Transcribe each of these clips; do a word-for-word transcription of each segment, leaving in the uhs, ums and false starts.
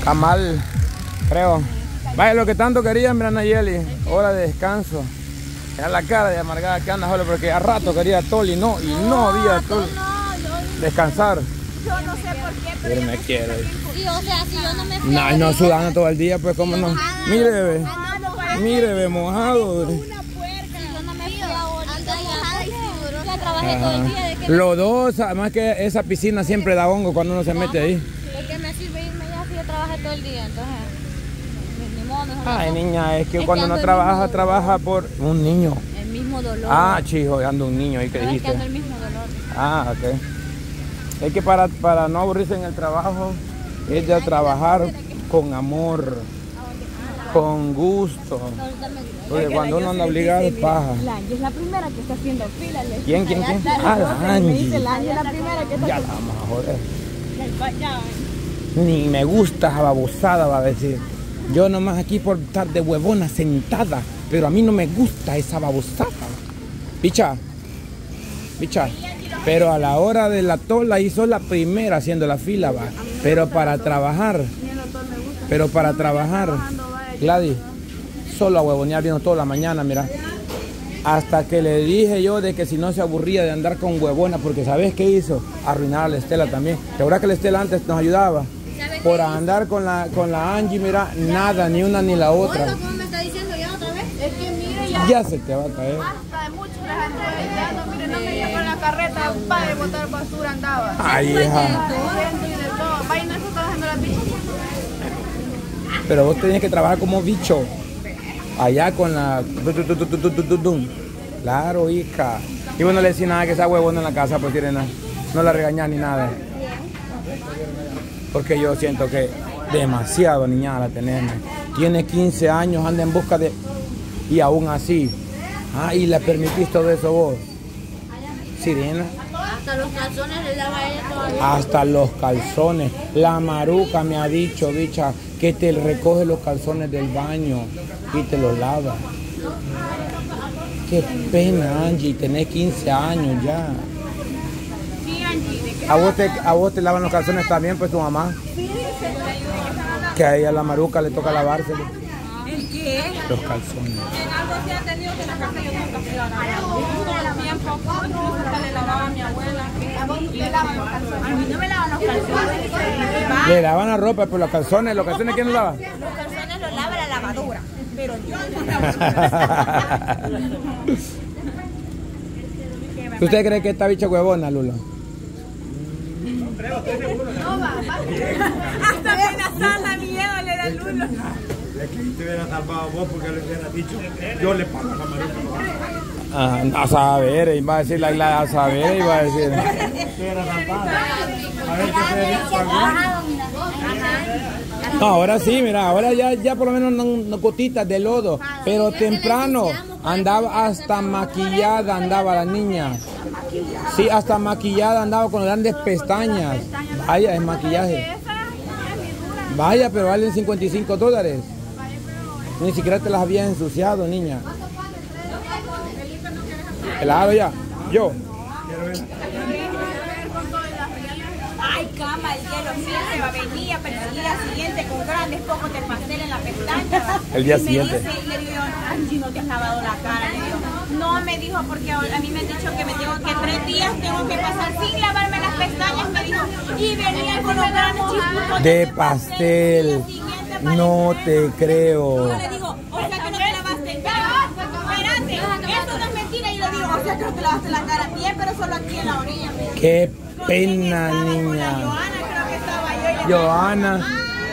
Está mal, creo. Vaya lo que tanto quería, mira Nayeli. Hora de descanso. Mira la cara de amargada que anda, solo porque a rato quería tol y no, y no había tol. Descansar. Yo no sé por qué, pero yo me quiero. Sí, o sea, si yo no me fui. No, no sudando todo el día, pues cómo no. Mire, bebé. Mire, bebé, mojado. Una puerca. Si yo no me fui ahora. Anda mojada y sudorosa. Ya trabajé todo el día. ¿De qué? Los dos, además que esa piscina siempre da hongo cuando uno se mete ahí. ¿De qué me sirve irme ya si yo trabajé todo el día? Entonces, ni, ni modo, mejor Ay, no. niña, es que Es cuando que uno ando trabaja, el trabaja por un niño. El mismo dolor. Ah, chijo, ando un niño ahí que No, es que dijiste. ando el mismo dolor. Ah, ok. Es que para, para no aburrirse en el trabajo, es de trabajar con amor, con gusto. Porque cuando uno anda obligado es paja. La Angie es la primera que está haciendo fila. ¿Quién, quién, quién? Ah, la Angie. Me dice, la Angie es la primera que está Ya la vamos a joder. Ya, Ni me gusta esa babosada, va a decir. Yo nomás aquí por estar de huevona sentada, pero a mí no me gusta esa babosada. Picha, picha. Pero a la hora de la tola hizo la primera haciendo la fila, va. Pero para trabajar, pero para trabajar, Gladys, solo a huevonear vino toda la mañana, mira. Hasta que le dije yo de que si no se aburría de andar con huevona, porque ¿sabes qué hizo? Arruinar a la Estela también. ¿Te acuerdas que la Estela antes nos ayudaba? Por andar con la, con la Angie, mira, nada, ni una ni la otra. ¿cómo me está diciendo ya otra vez? Es que mire ya. Ya se te va a caer. Hasta de muchos ando, mire, no me llevó en la carreta, un padre de botar basura andaba. Ay, hija. Vaya, no está trabajando la bicha. Pero vos tenés que trabajar como bicho. Allá con la... Claro, hija. Y vos no le decís nada que esa huevona en la casa, pues tiene nada. No la regañás ni nada. Porque yo siento que demasiado niñada la tenemos. Tiene quince años, anda en busca de... Y aún así. Ah, y le permitís todo eso vos. Sirena. Hasta los calzones le daba a ella todavía. Hasta los calzones. La maruca me ha dicho, bicha, que te recoge los calzones del baño y te los lava. Qué pena, Angie, tenés quince años ya. Sí, Angie, ¿de qué? ¿A vos, te, ¿A vos te lavan los calzones también, pues tu mamá? Que a ella, la maruca, le toca lavárselo. ¿El qué? Los calzones. En algo así ha tenido que en la casa yo nunca fui a lavar. Todo el tiempo, incluso hasta le lavaba a mi abuela. A vos le lavan los calzones. A mí no me lavan los calzones. Le lavan la ropa, pero los calzones, ¿los calzones quién los lava? Los calzones los lava la lavadora. Pero yo no lavo. ¿Usted cree que esta bicha huevona, Lula? No va, hasta amenazar la miedo le da Lulo. Es que te hubiera salvado vos porque le hubieras dicho, yo le pago a la maruca. Ah, a saber, iba a decir la isla, a saber, iba a decir. Te hubiera salvado. A ver qué te dice. No, ahora sí, mira, ahora ya, ya por lo menos no, no gotitas de lodo, pero temprano andaba hasta maquillada, andaba la niña. Sí, hasta maquillada andaba con grandes pestañas. Vaya, es maquillaje. Vaya, pero valen cincuenta y cinco dólares. Ni siquiera te las habías ensuciado, niña. Helado ya. Yo. Ay, cama, el hielo siempre va a venir, pero el día siguiente con grandes pocos de pastel en la pestaña. El día Y me siguiente. dice, y le digo, Angie, no te has lavado la cara. Le digo, no, me dijo, porque a mí me han dicho que me tengo que tres días tengo que pasar sin lavarme las pestañas, me dijo, y venía con los grandes chisputos De pastel. No te creo. Yo le digo, o sea que no te lavaste el cara. Espérate, eso no es mentira. Y le digo, o sea que no te lavaste la cara bien, pero solo aquí en la orilla. Qué pena, Con la niña. Joana, creo que estaba yo. Y le Joana.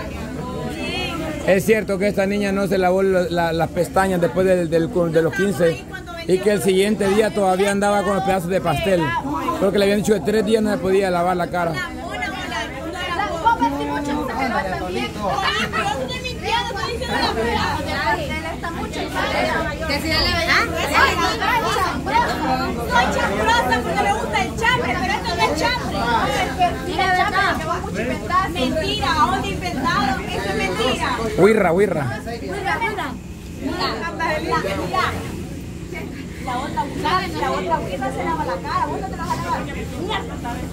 Es cierto que esta niña no se lavó la- la- las pestañas después del, del- de los quince y que el siguiente día todavía andaba con los pedazos de pastel. Creo que le habían dicho que tres días no se podía lavar la cara. La mona, mona, no era pobre. Oye, pero yo no estoy mintiendo, estoy diciendo la verdad. Que si ya le veía. Soy chambrosa porque me gusta el chambre, pero esto no es chambre. Mentira, ¿a dónde inventaron? Eso es mentira. Huirra, huirra. Mira, mira. Mira, mira. La otra, la, la otra huirra se lava la cara, vos no te la vas a lavar. Mierda, ¿sabes?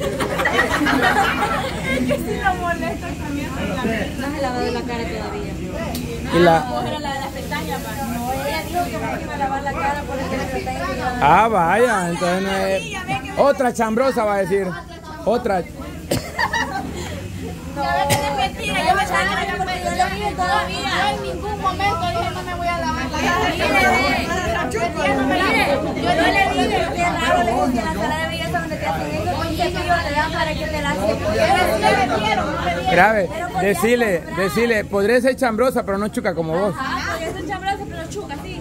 Es que si lo molesto también. No se lavado la cara todavía. Y la... Ah, era la de las pestañas, pa. No, ella dijo que me iba a lavar la cara por el que me pestañas. Ah, vaya, entonces no es... Otra chambrosa va a decir. Otra. No, es mentira, yo me estaba porque yo lo dije todavía. Yo en ningún momento dije no me voy a lavar la cara. Mire, yo no le dije que raro, le dije que en la sala de belleza donde te hacen eso, con cepillo te dan para que te la hagas. Grave, decile, decile, podría ser chambrosa, pero no chuca como vos. Ah, podría ser chambrosa, pero chuca, sí.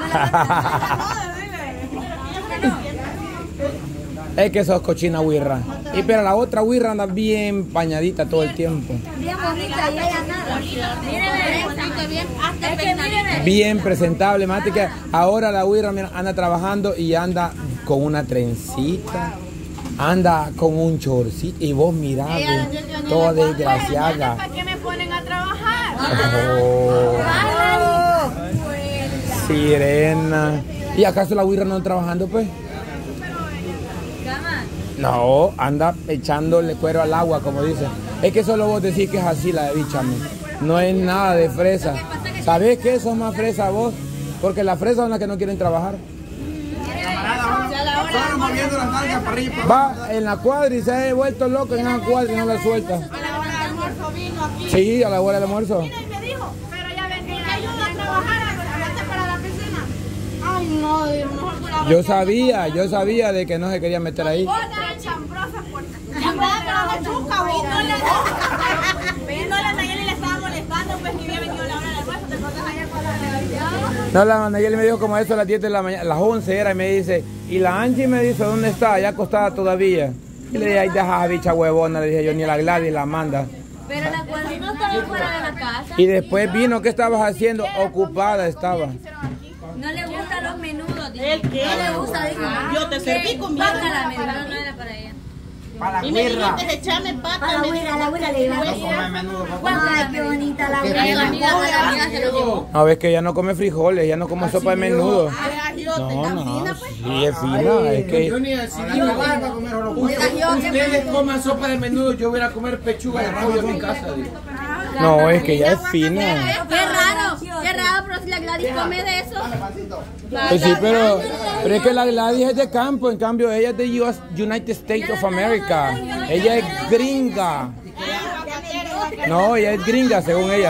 Es que sos cochina huirra. Y pero la otra huirra anda bien bañadita todo el tiempo. Bien bonita y ella nada. Míreme, bonita, bien. Es que míreme. Bien presentable, mate que ahora la huirra mira, anda trabajando y anda con una trencita. Anda con un chorcito. Y vos mirá, toda desgraciada. ¿Para qué me ponen a trabajar? Oh, sirena. ¿Y acaso la huirra no está trabajando, pues? No, anda echándole cuero al agua, como dicen. Es que solo vos decís que es así la de bichame. No es nada de fresa. ¿Sabés qué? Sos más fresa vos. Porque las fresas son las que no quieren trabajar. Va en la cuadra y se ha vuelto loco en la cuadra y no la suelta. A la hora del almuerzo vino aquí. Sí, a la hora del almuerzo. Mira, y me dijo, pero ya ven, que ayuda a trabajar, a para la piscina. Ay, no, Dios, mejor tú la vas Yo a- sabía, yo sabía de que no se quería meter ahí. Otra chambrosa por... Chambrosa, pero no chuca, vos. Y no le... Y no la Nayeli le estaba molestando, pues, que había venido la hora del almuerzo. ¿Te acuerdas ayer cuando la... No, la Nayeli me dijo como eso a las diez de la mañana, las once era, y me dice, y la Angie me dice, ¿dónde está? Ya acostada todavía. Y le dije, ay, deja bicha huevona, le dije yo, ni la Gladys la manda. Pero la cuadra no estaba fuera de la casa. Y después vino, ¿qué estabas haciendo? Ocupada estaba. No le gustan los menudos, dijo. No le gusta, dijo. Yo te serví con miedo. Bácala, me dijo. No era para ella. Para la Y me huirra. dijiste echarme pata. Para la me güera, la güera le iba a decir. Ay, qué bonita la güera. La amiga, la amiga se lo llevó. No, ves que ella no come frijoles, ella no come sopa de menudo. No, no, sí, es fina, es que... Ustedes coman sopa de menudo, yo voy a comer pechuga de pollo en mi casa. Digo. No, es que ella es fina. Qué raro, qué raro, pero si la Gladys come de eso. Pues sí, pero, pero es que la Gladys es de campo, en cambio ella es de U S United States of America. Ella es gringa. No, ella es gringa, según ella.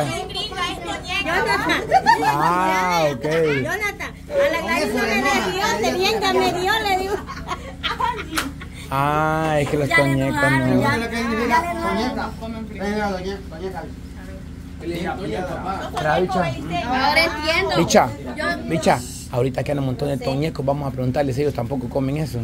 Ah, ok. Jonathan, a la Gladys no le dio, te bien que me dio, le digo. Ah, es que los toñecos no. Mira, bicha. Ahora entiendo. Bicha, bicha, ahorita quedan un montón de toñecos, vamos a preguntarles si ellos tampoco comen eso.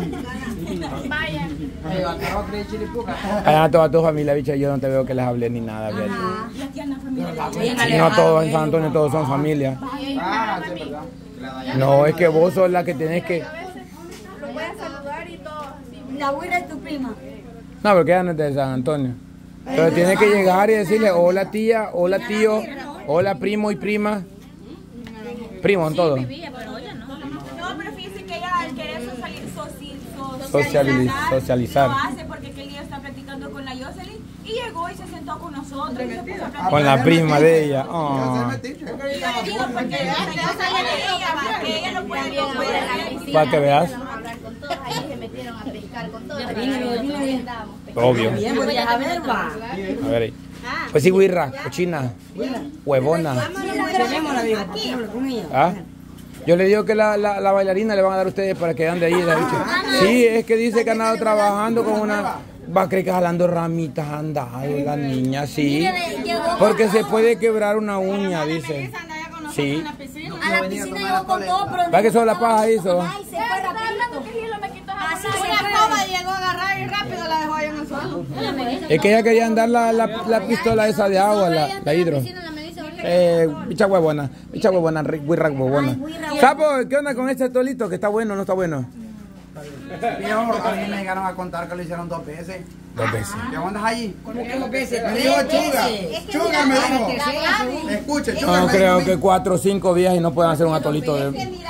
Allá toda tu familia, bicha, yo no te veo que les hable ni nada, ¿verdad? Sí, no todos en San Antonio, todos son familia. No, es que vos sos la que tenés que... Lo voy a saludar y todo. La güera es tu prima. No, porque ella no es de San Antonio. Pero tienes que llegar y decirle, hola tía, hola tío, hola primo y prima. Primo en todo. No, pero fíjense que ella al querer socializar, Socializ- socializar. lo hace porque aquel día está platicando con la Jocelyn y llegó y se sentó con nosotros. Y se puso a platicar. Con la prima de ella. Oh. Y yo le digo, porque yo sabía de ella, para que ella lo pueda ver. Para que veas. Hablar con todos, ahí se metieron a pescar con todos. Obvio. A ver, va. A ver ahí. Pues sí, huirra, cochina, huevona. ¿Ah? Yo le digo que la, la, la bailarina le van a dar a ustedes para que ande ahí. La bicha. Sí, es que dice que han andado trabajando con una... Va a creer que jalando ramitas anda la niña, sí. Porque se puede quebrar una uña, dice. Sí. A la piscina llegó con todo, pero... ¿Va que solo la paja hizo? Ay, se fue rapidito. Así se Una fue. escoba llegó a agarrar y rápido la dejó ahí en el suelo. Es que ella quería andar la, la, la pistola esa de agua, la, la hidro. Eh, bicha huevona, bicha huevona, huirra huevona. Sapo, ¿qué onda con este tolito? ¿Que está bueno o no está bueno? Viejo, a mí me llegaron a contar que lo hicieron dos veces. Dos veces. ¿Qué andas allí? ¿Cómo que dos veces? Me dijo Chuga. Chuga me dijo. Escuche, Chuga No me creo dijo. que cuatro o cinco días y no puedan hacer un atolito de... Mira, de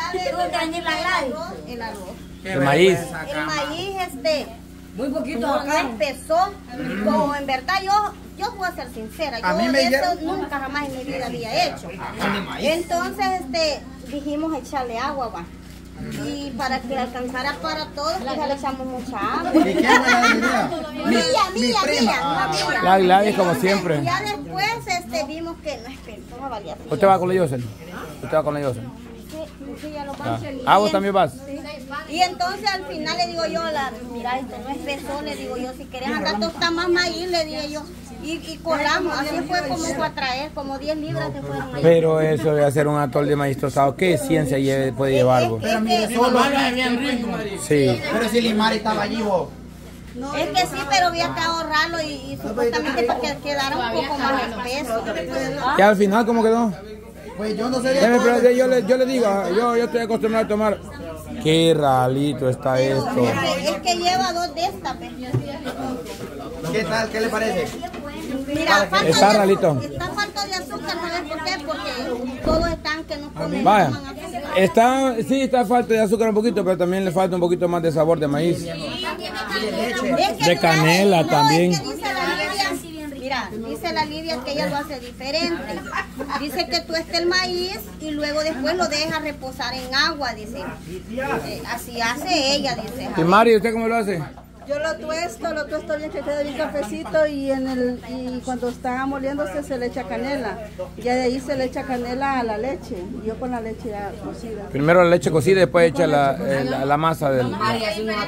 tuvo que venir la Gladys. El arroz. El maíz. El maíz, este, Muy poquito no acá. empezó, como en verdad yo, yo voy a ser sincera, A yo mí me eso dijeron- nunca jamás en mi vida había hecho. Entonces, este, dijimos echarle agua, va. Y para que alcanzara para todos, pues ya le echamos mucha agua. ¿Y quién fue la idea? Mía, Mi mía, prima. mía, la mía. La Gladys como siempre. Ya después, este, vimos que no es que no valía. ¿Usted va con la Yosel? ¿Usted va con la Yosel? Sí, sí, ya lo Ah, vamos. Ah, ¿vos también vas? Y entonces al final le digo yo, la, mira, esto no es peso, le digo yo, si querés andar tostar más maíz, le dije yo, y, y colamos, así fue como fue a traer, como diez libras se fueron ahí. Pero eso de hacer un atol de maíz tostado, ¿qué ciencia lleve- puede llevar algo? Es que, Solo. Sí. Pero si Limari estaba allí, vos. es que sí, pero había que ahorrarlo y, y supuestamente para que quedara un poco más espeso. ¿Y al final cómo quedó? Pues yo no sé de Déjeme, todo. pero yo le, yo le digo, yo, yo estoy acostumbrado a tomar. Qué ralito está esto. Es que, es que lleva dos de estas, ¿ves? ¿Qué tal? ¿Qué le parece? Mira, falta Está de, ralito. está falta de azúcar, ¿sabes por qué? Porque todos están que no comen. Vaya, toman azúcar. está, sí, está falta de azúcar un poquito, pero también le falta un poquito más de sabor de maíz. Es que De mira, canela no, también. es que dice la Lidia, mira, dice la Lidia que ella lo hace diferente. Dice que tueste el maíz y luego después lo deja reposar en agua, dice. Eh, así hace ella, dice. ¿Y Mari, usted cómo lo hace? Yo lo tuesto, lo tuesto bien que quede bien cafecito y en el y cuando está moliéndose se le echa canela. Ya de ahí se le echa canela a la leche. Y yo con la leche ya cocida. Primero la leche cocida y después echa la, eh, la, la masa del... Ajá.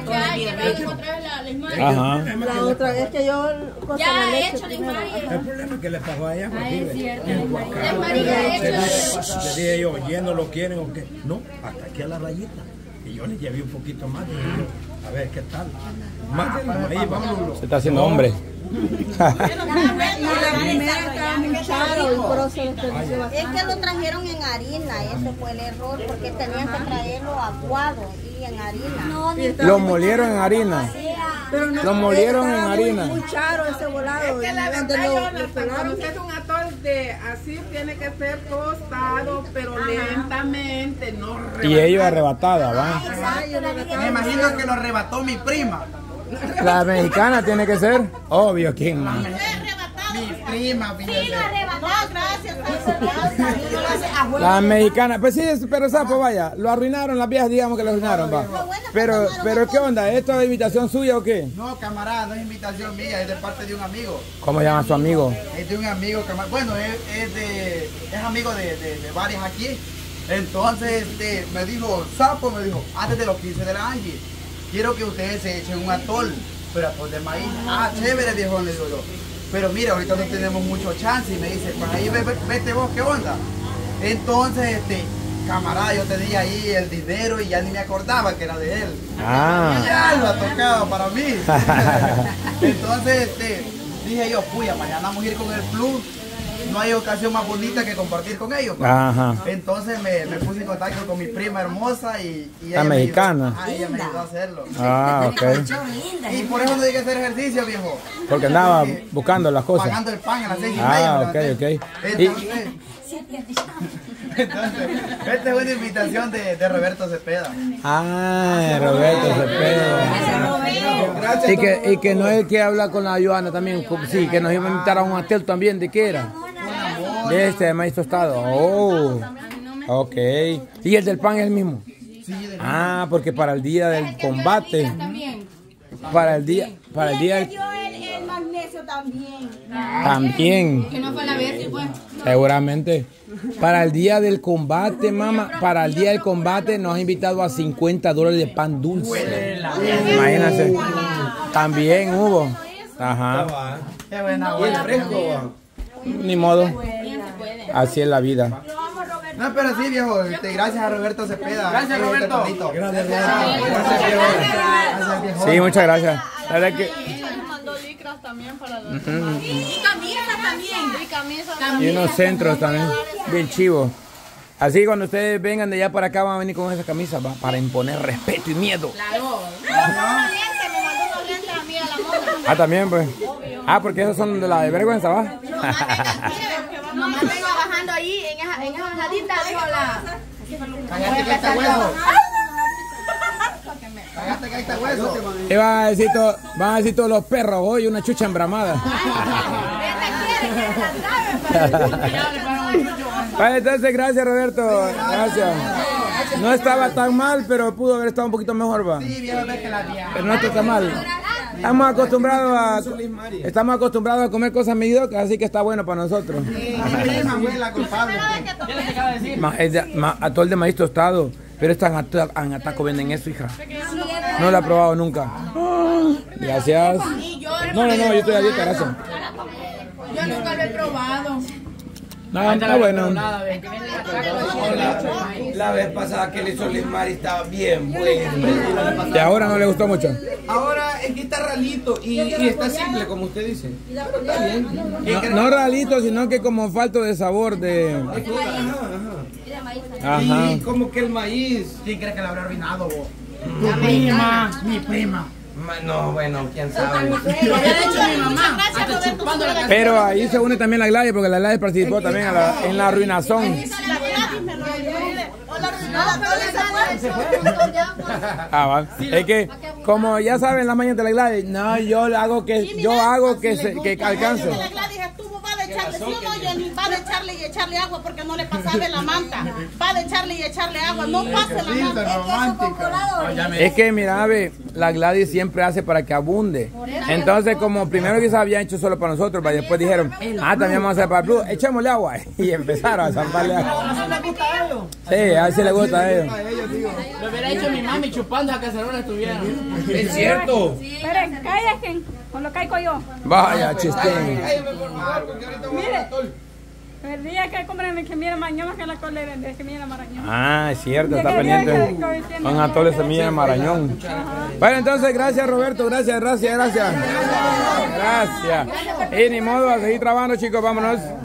La otra vez que yo cocí la leche primero. El problema es que le pasó a ella. Ah, es cierto. Le dije yo, ¿lleno lo quieren o qué? No, hasta aquí a la rayita. Y yo le llevé un poquito más. Y dije yo, a ver qué tal. Más de ahí, vámonos. Se está haciendo hombre. La primera estaba muy charo y por eso desperdició Es bastante. que lo trajeron en harina, ese fue el error, porque tenían que traerlo aguado y en harina. No, ni Lo molieron en harina. Pero no, Lo molieron en estaba muy- harina. Muy charo ese volado. Que la y donde verdad, lo- Jonathan, lo cuando pelaron. usted es un atol de así, tiene que ser tostado, pero lentamente, no Y ellos arrebatada, ¿va? Me imagino que lo arrebató mi prima. La mexicana tiene que ser, obvio, ¿quién más? Mi prima, fíjate. La mexicana, pues sí, es- pero sapo, vaya, lo arruinaron las viejas, digamos que lo arruinaron, va. Pero, pero ¿qué onda? ¿Esto es invitación suya o qué? No, camarada, no es invitación mía, es de parte de un amigo. ¿Cómo llama su amigo? Es de un amigo, camarada. Bueno, es, es de, es amigo de, de, de varios aquí. Entonces, este, me dijo, Sapo, me dijo, antes de los quince de la Angie, quiero que ustedes se echen un atol, pero atol de maíz. Ah, chévere, viejo, le digo yo. Pero mira, ahorita no tenemos mucho chance. Y me dice, pues ahí ve- ve- vete vos, ¿qué onda? Entonces, este, camarada, yo tenía ahí el dinero y ya ni me acordaba que era de él. Ah. Ya lo ha tocado para mí. Entonces, este, dije yo, puya, mañana vamos a ir con el plus. No hay ocasión más bonita que compartir con ellos. pues. Ajá. Entonces me, me puse en contacto con mi prima hermosa y, y La ella me ayudó- mexicana. ah, ella me ayudó a hacerlo. Ah, ok. Y por eso no hay que hacer ejercicio, viejo. Porque andaba buscando las cosas. Pagando el pan a las seis y media. Ah, me ok, levanté. ok. Y- Entonces, entonces, esta es una invitación de, de Roberto Cepeda. Ah, Roberto Cepeda. Y que, y que no es el que habla con la Joana también. Sí, que nos iba a invitar a un hotel también. ¿De qué era? De este, de maíz tostado. Oh, ok. ¿Y el del pan es el mismo? Ah, porque para el día del combate. Para el día, para el día del... Yo el, el magnesio también. También. Que no fue la vez, pues. Seguramente. Para el día del combate, mamá, para el día del combate nos ha invitado a cincuenta dólares de pan dulce. Imagínense. También hubo. Ajá. Qué buena, buena. Fresco. Ni modo. Así es la vida. No, pero sí, viejo. Este, gracias a Roberto Cepeda. Gracias, Roberto. Gracias, viejo. Gracias, viejo. Sí, muchas gracias. La verdad que... Mandó licras también para los... Ujú. Y camisas también. Y camisas Y unos centros también. Bien chivos. Así cuando ustedes vengan de allá para acá van a venir con esa camisa va, para imponer respeto y miedo. Claro. Me mandó unos lentes a mí a la moda. Ah, también pues. Ah, porque esos son de la de vergüenza, ¿va? Mamá vengo bajando ahí en esa, en esa bajadita, dijo la... Cállate que ahí está hueso. Cállate que ahí está hueso. Y van a decir, todo, van a decir todos los perros, hoy una chucha embramada. Vale, entonces gracias Roberto, gracias. No estaba tan mal, pero pudo haber estado un poquito mejor, va. Pero no está tan mal. Estamos acostumbrados a estamos acostumbrados a comer cosas mediocres, así que está bueno para nosotros. Ma, es de, ma, atol de maíz tostado, pero están en Ataco venden eso, hija. No lo he probado nunca. Gracias. No, no, no, yo estoy a dieta, gracias. Yo nunca lo he probado. No, está bueno. La, la vez pasada que le hizo Lismari estaba bien bueno. Y ahora no le gustó mucho. Ahora es que está ralito y, y está simple, como usted dice. Está bien. No, no ralito, sino que como falto de sabor de... Ajá, ajá. Ajá. Y como que el maíz. ¿Quién cree que lo habrá arruinado vos? Mi prima. Mi prima. No, bueno, quién sabe. Lo había hecho mi mamá. Hasta chupando la cabeza. Pero ahí se une también la Gladys, porque la Gladys participó también a la, en la arruinación. Ah, va. Es que, como ya saben la mañana de la Gladys, no, yo hago que, yo hago que, se, que alcance. La Gladys estuvo, va de echarle, ¿sí o no, Jenny? Va de echarle y echarle agua porque no le pasaba la manta. Va de echarle y echarle agua, no pase la manta. Es que, mira, ve, la Gladys siempre hace para que abunde. Entonces, como primero quizás habían hecho solo para nosotros, pero después dijeron, ah, también vamos a hacer para el Blue, echémosle agua. Y empezaron a zamparle agua. Sí, a ver si le gusta a ellos. Lo hubiera hecho mi mami chupando a cacerola estuvieran. Es cierto. Esperen, cállate, con lo caigo yo. Vaya, chistín. Mire, el día que compren que mira mañana que la cole de que mira marañón. Ah, es cierto, está pendiente. Con atole semilla de marañón. Bueno, entonces, gracias Roberto, gracias, gracias, gracias. Gracias. Y ni modo, a seguir trabajando, chicos, vámonos.